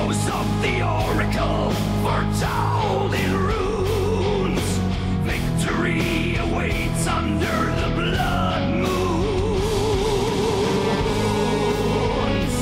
Heroes of the oracle, foretold in runes. Victory awaits under the blood moons.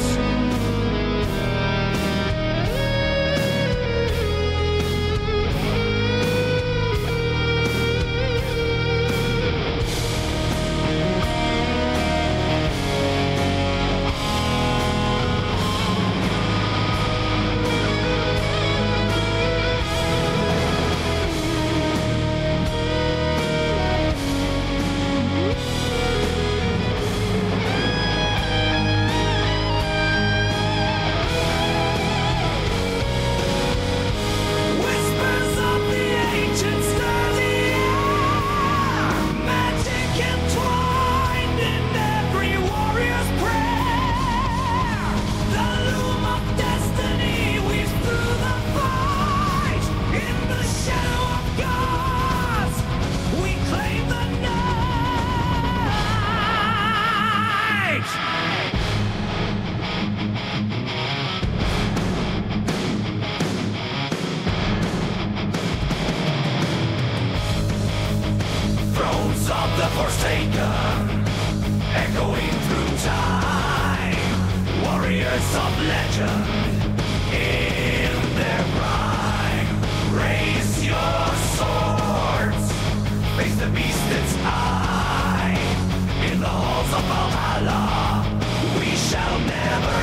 Of the forsaken, echoing through time, warriors of legend in their prime. Raise your swords, face the beast its eye. In the halls of Valhalla, we shall never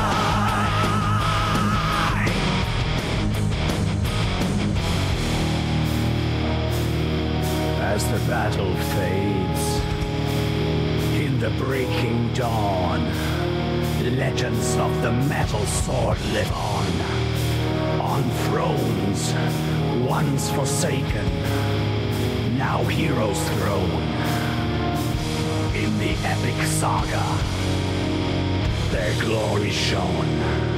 die. As the battle fades, in the breaking dawn, legends of the metal sword live on thrones, once forsaken, now heroes throne. In the epic saga, their glory shone.